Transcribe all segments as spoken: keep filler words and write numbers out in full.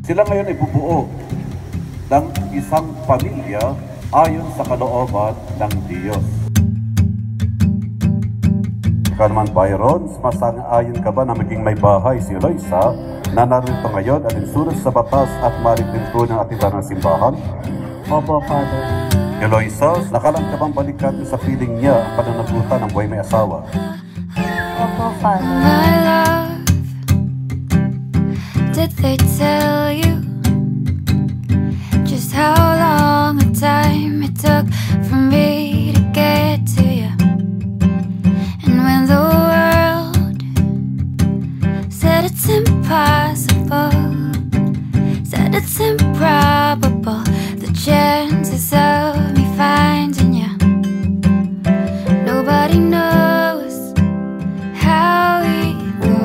Sila ngayon ay bubuo ng isang pamilya ayon sa kalooban ng Diyos. Ikaw naman, Byron, masang-ayon ka ba na maging may bahay si Eloisa na narito ngayon at insulat sa batas at maligtin ko ng atiban ng simbahan? Opo, Father. Eloisa, nakalang ka bang balikan sa piling niya ang pananagutan ng buhay may asawa? Opo, Father. My love, did they tell you just how long a time it took for me to get to you? And when the world said it's impossible, said it's improbable, the chances of me finding you, nobody knows how we go.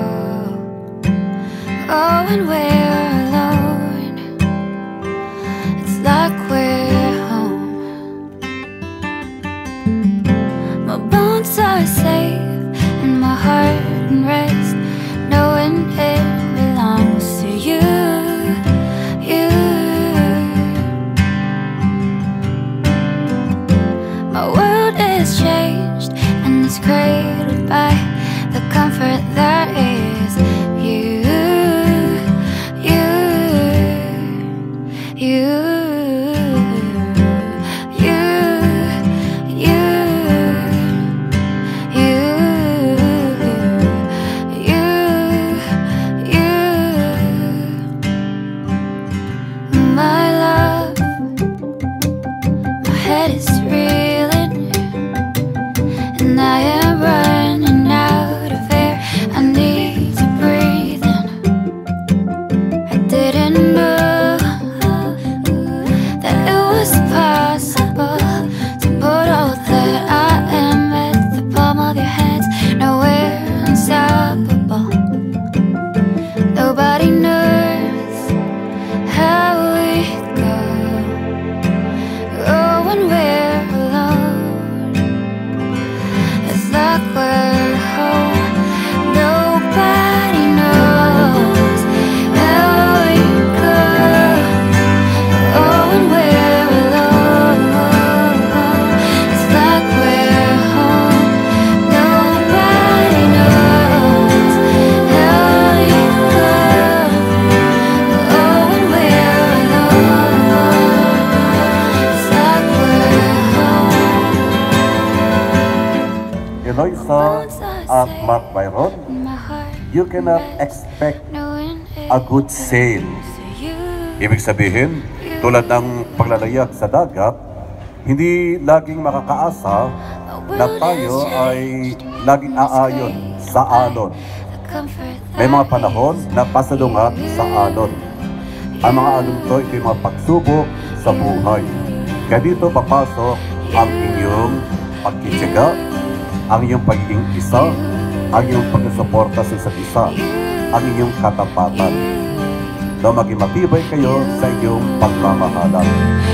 Oh, when we're alone, it's like we're home. My bones are safe and my heart can rest, knowing it belongs to you, you. My world is changed and it's cradled by the comfort that is you, you, you, you, you, you, you, you. My love, my head is reeling and I am running out of air. I need to breathe in. I didn't know that it was possible to put all that I am at the palm of your hands. No, we're unstoppable. Nobody knows how we go. Oh, when we're alone, it's like we're home. Nobody knows how we go. Oh, when we're alone, it's like we're home. Nobody knows how we go. Oh, when we're alone, it's like we're home. Eloisa at Mark Byron, My heart you cannot expect knowing a it good sail. to you. Ibig sabihin, tulad ng paglalayak sa dagat, hindi laging makakaasa na tayo ay laging aayon sa alon. May mga panahon na pasalungat sa alon. Ang mga alon to, ito yung mga pagsubok sa buhay. Kaya dito papasok ang inyong pagkitsaga, ang inyong pagiging isa, ang inyong pagsusuporta sa isa't isa, ang inyong katapatan. Na maging matibay kayo sa inyong pagmamahalan.